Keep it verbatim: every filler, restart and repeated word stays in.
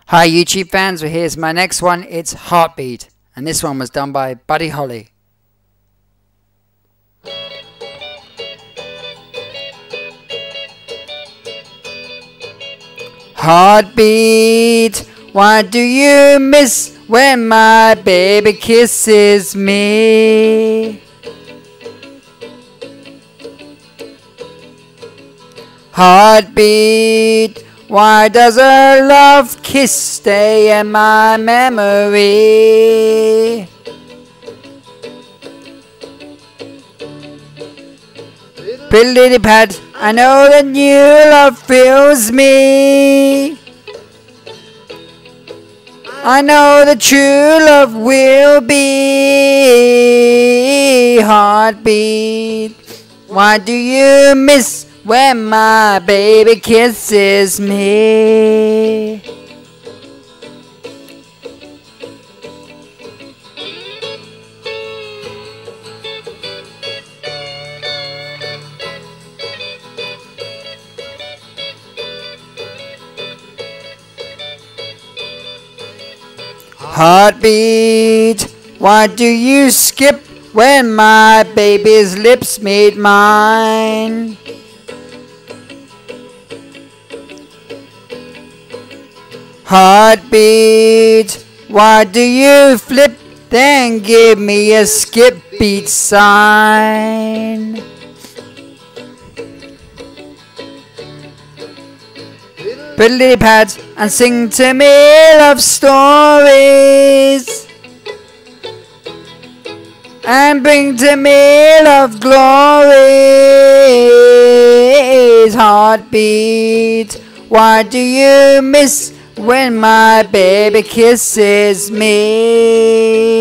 Hi YouTube fans, well, here's my next one. It's Heartbeat, and this one was done by Buddy Holly. Heartbeat, why do you miss when my baby kisses me? Heartbeat, why does a love kiss stay in my memory? Pretty lily pad, I know that new love fills me. I know that true love will be. Heartbeat, why do you miss when my baby kisses me? Heartbeat, why do you skip when my baby's lips meet mine? Heartbeat, why do you flip then give me a skip beat sign? Put lily pads and sing to me love stories, and bring to me love glories. Heartbeat, why do you miss when my baby kisses me?